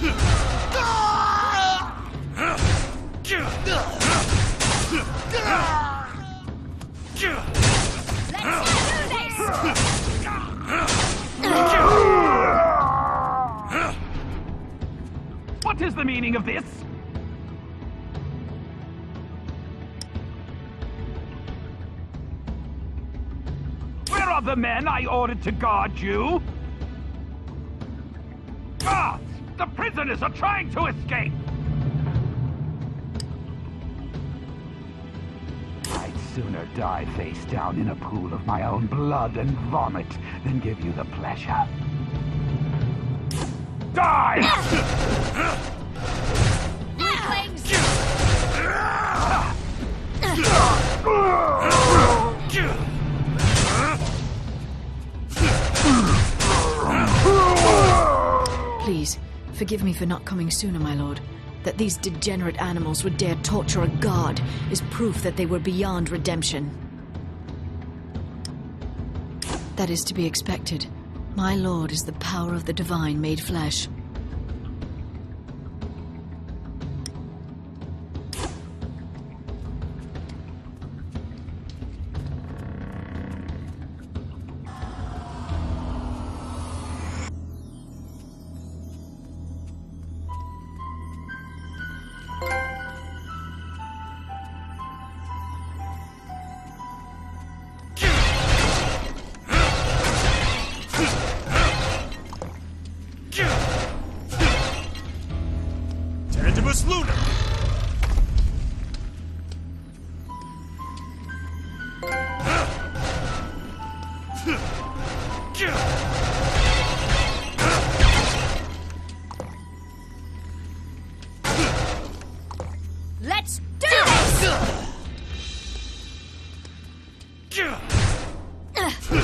What is the meaning of this? Where are the men I ordered to guard you? Guards! The prisoners are trying to escape! I'd sooner die face down in a pool of my own blood and vomit than give you the pleasure. Die! Weaklings! Please, forgive me for not coming sooner, my lord. That these degenerate animals would dare torture a god is proof that they were beyond redemption. That is to be expected. My lord is the power of the divine made flesh. Luna! Let's do this!